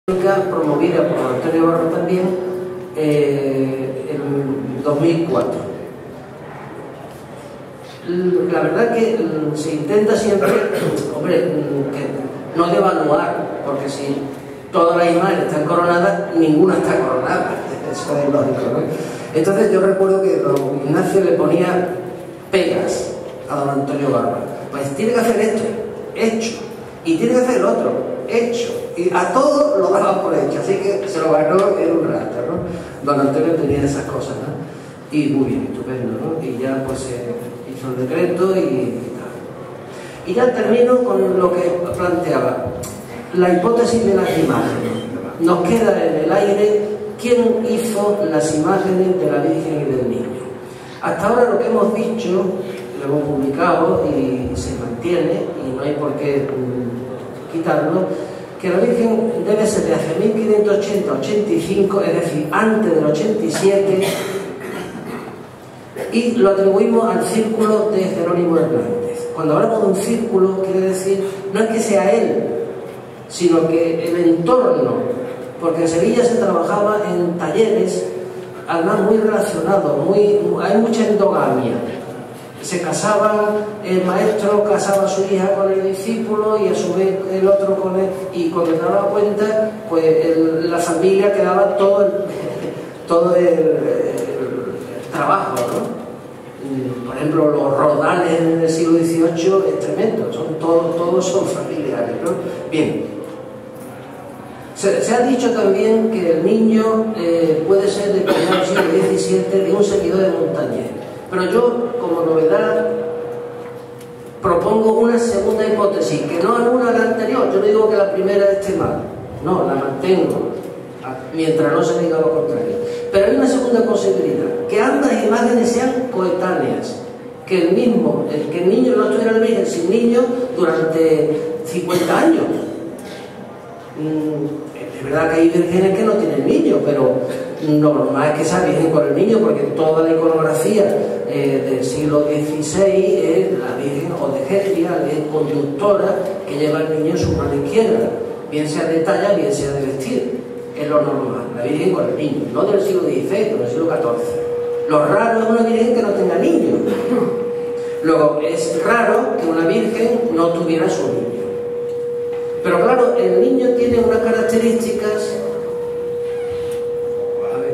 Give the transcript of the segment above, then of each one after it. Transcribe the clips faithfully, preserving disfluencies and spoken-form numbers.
promovida por Antonio Barro también eh, en dos mil cuatro. La verdad que se intenta siempre, hombre, que no devaluar, porque si todas las imágenes están coronadas, ninguna está coronada, eso es lógico, ¿no? Entonces yo recuerdo que don Ignacio le ponía pegas a don Antonio Barro. Pues tiene que hacer esto, hecho, y tiene que hacer el otro, hecho, y a todo lo daba por hecho, así que se lo ganó en un rato, ¿no? Don Antonio tenía esas cosas, ¿no? Y muy bien, estupendo, ¿no? Y ya pues eh, hizo el decreto y, y tal. Y ya termino con lo que planteaba, la hipótesis de las imágenes. Nos queda en el aire quién hizo las imágenes de la Virgen y del Niño. Hasta ahora lo que hemos dicho, lo hemos publicado y se mantiene, y no hay por qué mm, quitarlo, que la Virgen debe ser de hacia mil quinientos ochenta a ochenta y cinco, es decir, antes del ochenta y siete, y lo atribuimos al círculo de Jerónimo Hernández. Cuando hablamos de un círculo, quiere decir, no es que sea él, sino que el entorno, porque en Sevilla se trabajaba en talleres, además muy relacionados, muy, hay mucha endogamia. Se casaba, el maestro casaba a su hija con el discípulo y a su vez el otro con él, y cuando se daba cuenta, pues el, la familia quedaba todo el, todo el, el trabajo, ¿no? Por ejemplo, los rodales en el siglo dieciocho es tremendo, son todos, todos son familiares, ¿no? Bien. Se, se ha dicho también que el niño eh, puede ser de mediados del siglo diecisiete de un seguidor de Montañés. Pero yo, como novedad, propongo una segunda hipótesis, que no anula la anterior. Yo no digo que la primera esté mal, no, la mantengo, mientras no se diga lo contrario. Pero hay una segunda posibilidad, que ambas imágenes sean coetáneas, que el mismo, el, que el niño no estuviera el Virgen sin niño durante cincuenta años. Mm, es verdad que hay vírgenes que no tienen niño, pero lo normal es que sea virgen con el niño, porque toda la iconografía eh, del siglo dieciséis es la Virgen o de Gestia, es conductora, que lleva al niño en su mano izquierda, bien sea de talla, bien sea de vestir. Es lo normal, la Virgen con el niño, no del siglo dieciséis, sino del siglo catorce. Lo raro es una Virgen que no tenga niño. Luego, es raro que una Virgen no tuviera su niño. Pero claro, el niño tiene unas características. A ver.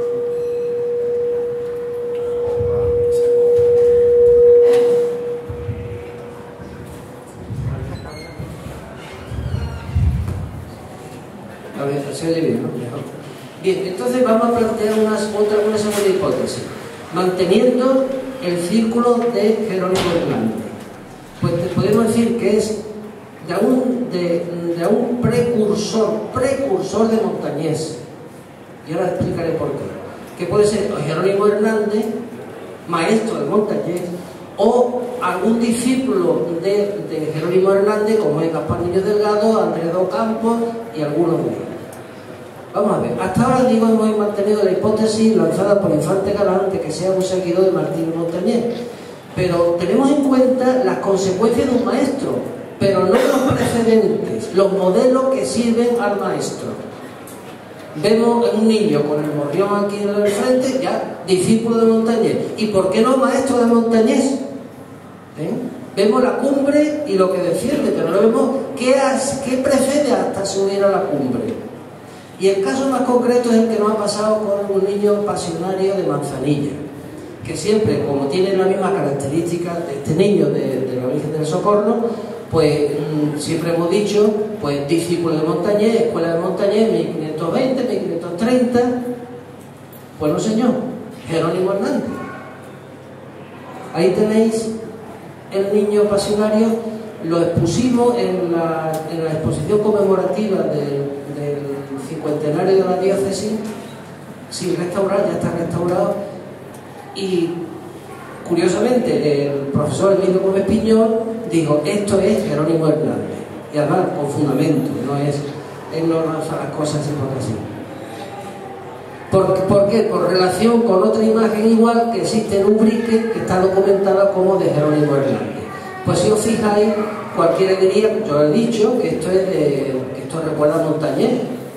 A ver, se oye bien, ¿no? Mejor. Bien, entonces vamos a plantear unas, otra, una segunda hipótesis, manteniendo el círculo de Jerónimo Hernández. Pues te podemos decir que es de un, de, de un precursor, precursor de Montañés. Y ahora explicaré por qué. Que puede ser Jerónimo Hernández, maestro de Montañés, o algún discípulo de, de Jerónimo Hernández, como es Gaspar Niño Delgado, Andrés do Campos y algunos de ellos. Vamos a ver, hasta ahora digo hemos mantenido la hipótesis lanzada por Infante Galán de que sea un seguidor de Martín Montañés, pero tenemos en cuenta las consecuencias de un maestro, pero no los precedentes, los modelos que sirven al maestro. Vemos un niño con el morrión aquí en el frente, ya discípulo de Montañés. ¿Y por qué no maestro de Montañés? ¿Eh? Vemos la cumbre y lo que defiende, pero no vemos qué, qué precede hasta subir a la cumbre. Y el caso más concreto es el que nos ha pasado con un niño pasionario de Manzanilla, que siempre, como tiene la misma característica de este niño de, de la Virgen del Socorro, pues mmm, siempre hemos dicho, pues discípulo de Montañés, escuela de Montañés, mil quinientos veinte, mil quinientos treinta, pues no señor, Jerónimo Hernández. Ahí tenéis el niño pasionario, lo expusimos en la, en la exposición conmemorativa de, del cincuentenario de la diócesis, sin restaurar, ya está restaurado, y curiosamente el profesor Emilio Gómez Piñol dijo, esto es Jerónimo Hernández, y además con fundamento, no es, él no lanza las cosas así porque así. ¿Por, ¿Por qué? Por relación con otra imagen igual que existe en Ubrique, que está documentada como de Jerónimo Hernández. Pues si os fijáis, cualquiera diría, yo he dicho, que esto es de, que esto recuerda a Montañés,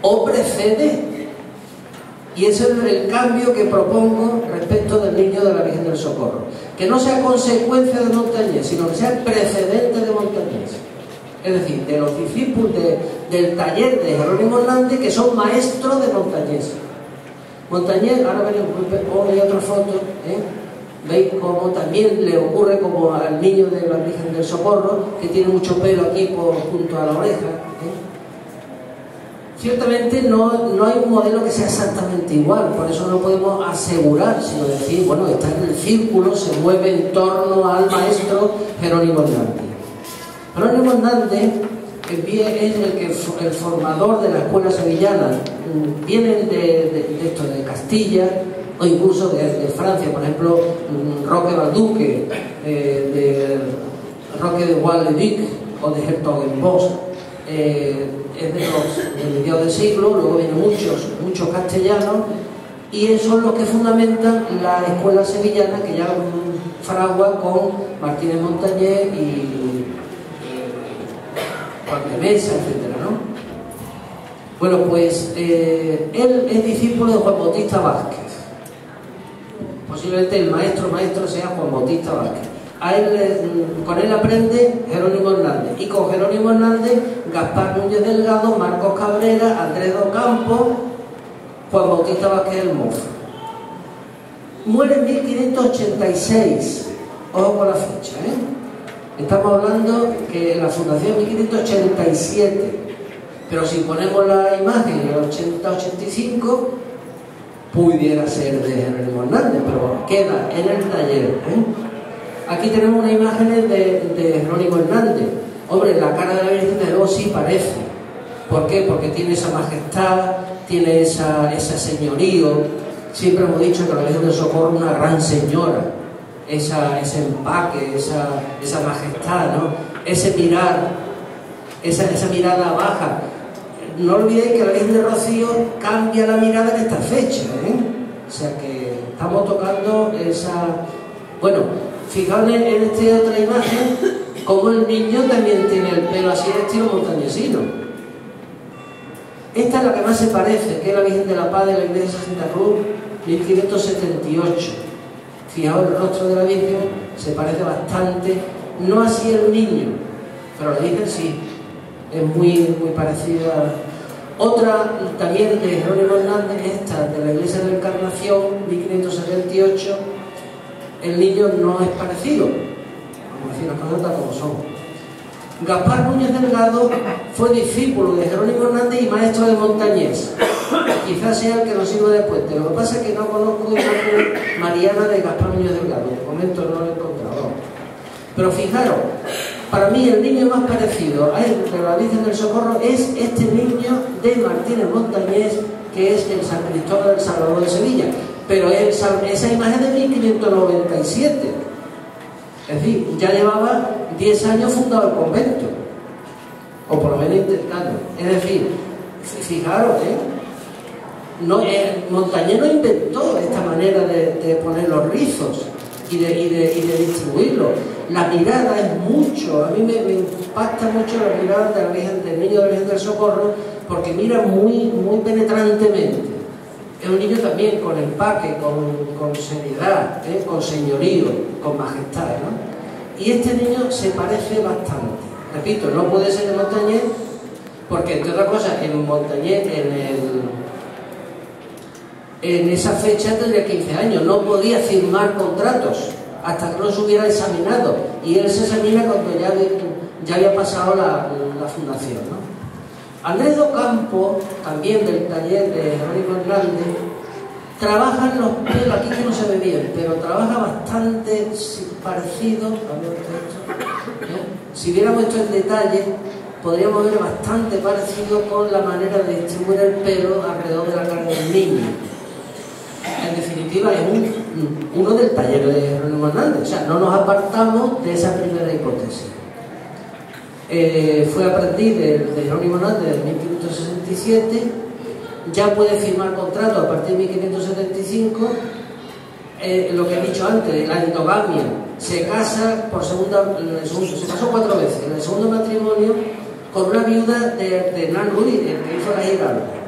o precede. Y ese es el cambio que propongo respecto del niño de la Virgen del Socorro. Que no sea consecuencia de Montañés, sino que sea precedente de Montañés. Es decir, de los discípulos de, del taller de Jerónimo Hernández, que son maestros de Montañés. Montañés, ahora veremos, hay otra foto, ¿eh? Veis cómo también le ocurre como al niño de la Virgen del Socorro, que tiene mucho pelo aquí por, junto a la oreja, ¿eh? Ciertamente no, no hay un modelo que sea exactamente igual, por eso no podemos asegurar, sino decir, bueno, está en el círculo, se mueve en torno al maestro Jerónimo Hernández. Jerónimo Hernández es el, que, el formador de la escuela sevillana. Vienen de, de, de esto, de Castilla o incluso de, de Francia, por ejemplo, Roque Balduque, eh, de Roque de Waldevic o de Hertogenbosch. Eh, es de los de mediados del siglo, luego vienen muchos, muchos castellanos, y son los que fundamentan la escuela sevillana que ya fragua con Martínez Montañés y Juan de Mesa, etcétera, ¿no? Bueno, pues eh, él es discípulo de Juan Bautista Vázquez. Posiblemente el maestro maestro sea Juan Bautista Vázquez. A él, con él aprende Jerónimo Hernández, y con Jerónimo Hernández Gaspar Núñez Delgado, Marcos Cabrera, Andrés Docampo, Juan Bautista Vázquez el Mozo. Muere en mil quinientos ochenta y seis, ojo con la fecha, ¿eh? Estamos hablando que la fundación es mil quinientos ochenta y siete, pero si ponemos la imagen en el ochenta ochenta y cinco, pudiera ser de Jerónimo Hernández, pero queda en el taller, ¿eh? Aquí tenemos unas imágenes de, de Jerónimo Hernández. Hombre, la cara de la Virgen de luego sí parece. ¿Por qué? Porque tiene esa majestad, tiene esa, ese señorío. Siempre hemos dicho que la Virgen del Socorro es una gran señora. Esa, ese empaque, esa, esa majestad, ¿no? Ese mirar, esa, esa mirada baja. No olvidéis que la Virgen de Rocío cambia la mirada en esta fecha, ¿eh? O sea que estamos tocando esa... Bueno, fijaos en esta otra imagen, como el niño también tiene el pelo así de estilo montañesino. Esta es la que más se parece, que es la Virgen de la Paz de la iglesia de Santa Cruz, mil quinientos setenta y ocho. Fijaos el rostro de la Virgen, se parece bastante, no así el niño, pero la Virgen sí, es muy, muy parecida. Otra también de Jerónimo Hernández, esta de la iglesia de la Encarnación, mil quinientos setenta y ocho. El niño no es parecido, vamos a decir las cosas como son. Gaspar Núñez Delgado fue discípulo de Jerónimo Hernández y maestro de Montañés. Quizás sea el que nos sirva de puente. Lo que pasa es que no conozco imagen mariana de Gaspar Núñez Delgado. De momento no lo he encontrado. Pero fijaros, para mí el niño más parecido a él de la Virgen del Socorro es este niño de Martínez Montañés, que es el San Cristóbal del Salvador de Sevilla. Pero esa, esa imagen de mil quinientos noventa y siete, es decir, ya llevaba diez años fundado el convento, o por lo menos intentando. Es decir, fijaros, ¿eh? No, eh, Montañés no inventó esta manera de, de poner los rizos y de, y, de, y de distribuirlos. La mirada es mucho, a mí me, me impacta mucho la mirada de la Virgen, del niño de la Virgen del Socorro, porque mira muy, muy penetrantemente. Es un niño también con empaque, con, con seriedad, ¿eh? Con señorío, con majestad, ¿no? Y este niño se parece bastante. Repito, no puede ser de Montañés, porque entre otras cosas, en Montañés, en, el, en esa fecha tendría quince años, no podía firmar contratos hasta que no se hubiera examinado. Y él se examina cuando ya, ya había pasado la, la fundación, ¿no? Andrés Docampo, también del taller de Jerónimo Hernández, trabaja en los pelos, aquí que no se ve bien, pero trabaja bastante parecido, a ver esto, ¿eh? Si viéramos esto en detalle, podríamos ver bastante parecido con la manera de distribuir el pelo alrededor de la cara del niño. En definitiva, es un, uno del taller de Jerónimo Hernández, o sea, no nos apartamos de esa primera hipótesis. Eh, fue aprendiz de, de Jerónimo Hernández en mil quinientos sesenta y siete, ya puede firmar contrato a partir de mil quinientos setenta y cinco. Eh, lo que he dicho antes, la endogamia, se casa por segunda, en el segundo, se casó cuatro veces, en el segundo matrimonio con una viuda de, de Hernán Ruiz, el que hizo la Giralda.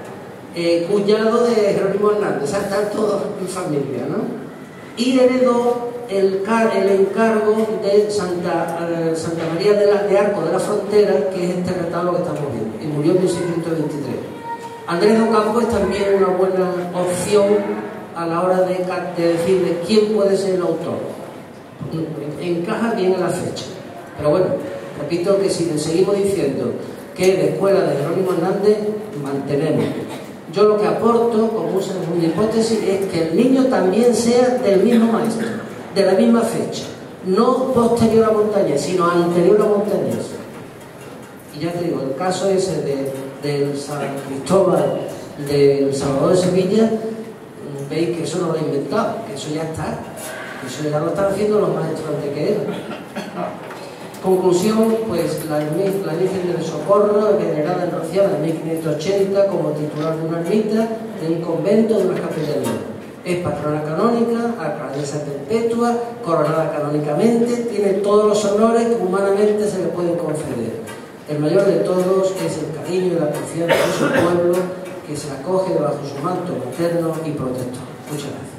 eh, cuñado de Jerónimo Hernández, o sea, están todos en familia, ¿no? Y heredó el, el encargo de Santa, eh, Santa María de, la, de Arco de la Frontera, que es este retablo que estamos viendo, y murió en mil seiscientos veintitrés. Andrés de Ocampo es también una buena opción a la hora de, de decir de quién puede ser el autor. Encaja bien en la fecha. Pero bueno, repito que si le seguimos diciendo que la escuela de Jerónimo Hernández, mantenemos. Yo lo que aporto, como una hipótesis, es que el niño también sea del mismo maestro, de la misma fecha, no posterior a Montañés, sino anterior a Montañés. Y ya te digo, el caso ese de, del San Cristóbal, del Salvador de Sevilla, veis que eso no lo he inventado, que eso ya está, que eso ya lo están haciendo los maestros antes que él. Conclusión, pues la, la Virgen del Socorro, venerada en Rociana en mil quinientos ochenta como titular de una ermita, de un convento, de una capellanía. Es patrona canónica, alcaldesa perpetua, coronada canónicamente, tiene todos los honores que humanamente se le pueden conceder. El mayor de todos es el cariño y la confianza de su pueblo, que se acoge bajo su manto materno y protector. Muchas gracias.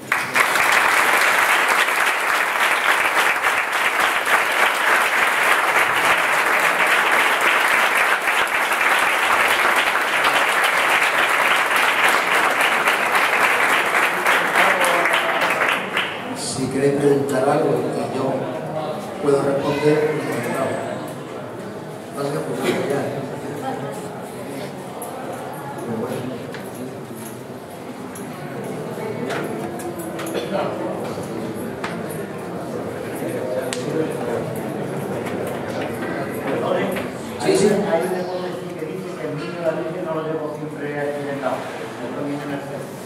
Si queréis preguntar algo y yo puedo responder, vas a responder ya. Pero bueno. Sí, sí. Hay un hipótesis que dice que el niño de la Virgen no lo llevó siempre accidentado, otro niño en el centro.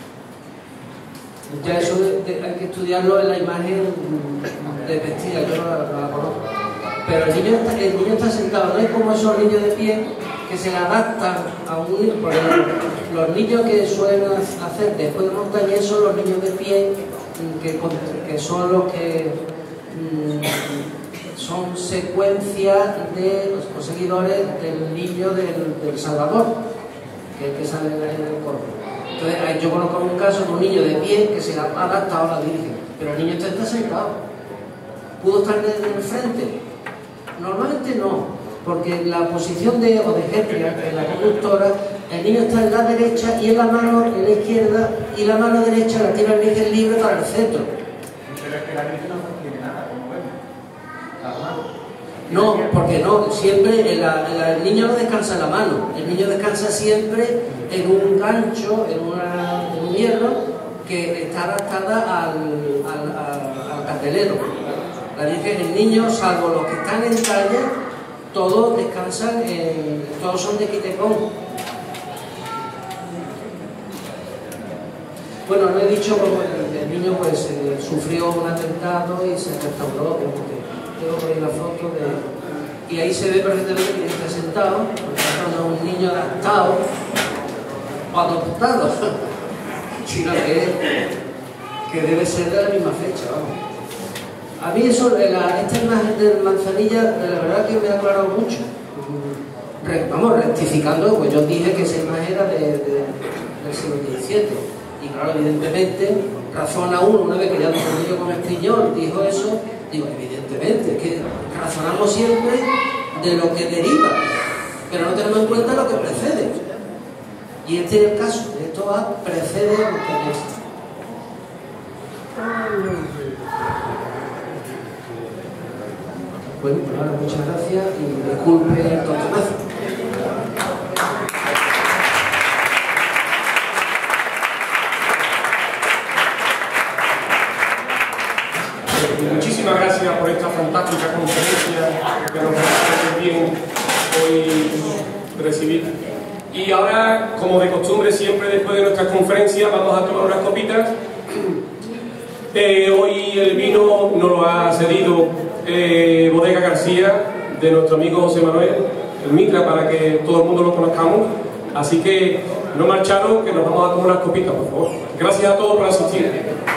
Ya eso de, de, hay que estudiarlo en la imagen de vestida, yo no la, no la conozco. Pero el niño, está, el niño está sentado, no es como esos niños de pie que se le adaptan a un niño, porque los niños que suelen hacer después de Montañés son los niños de pie, que, que son los que mmm, son secuencias de los, los seguidores del niño del, del Salvador, que es el que sale en el corpo. Entonces, yo conozco un caso de un niño de pie que se le ha adaptado a la Virgen, pero el niño está sentado. ¿Pudo estar desde el frente? Normalmente no, porque en la posición de Odegetria, en la conductora, el niño está en la derecha y en la mano en la izquierda, y la mano derecha la tiene la Virgen libre para el cetro. Pero es que la Virgen no sostiene nada, como vemos. Las manos. No, porque no, siempre el, el, el niño no descansa en la mano, el niño descansa siempre en un gancho, en, una, en un hierro que está adaptada al, al, al, al candelero. La Virgen, el niño, salvo los que están en talla, todos descansan, en, todos son de quitecón. Bueno, no he dicho como el, el niño pues eh, sufrió un atentado y se restauró. Tengo por ahí la foto de... Y ahí se ve perfectamente que está sentado, porque no es un niño adaptado o adoptado, sino que, que debe ser de la misma fecha, vamos. A mí eso, la, esta imagen del Manzanilla, de la verdad que me ha aclarado mucho. Re, vamos, rectificando, pues yo dije que esa imagen era de, de, del siglo diecisiete. Y claro, evidentemente, razona uno, una vez que ya yo con Estriñón dijo eso, digo, evidentemente, que razonamos siempre de lo que deriva, pero no tenemos en cuenta lo que precede. Y este es el caso, esto va precede a lo que es. Bueno, pues ahora muchas gracias y disculpe el tontonazo. Muchísimas gracias por esta fantástica conferencia que nos parece bien hoy recibir. Y ahora, como de costumbre, siempre después de nuestras conferencias vamos a tomar unas copitas. Eh, hoy el vino nos lo ha cedido eh, Bodega García, de nuestro amigo José Manuel, el Mitra, para que todo el mundo lo conozcamos. Así que no marcharon, que nos vamos a tomar unas copitas, por favor. Gracias a todos por asistir.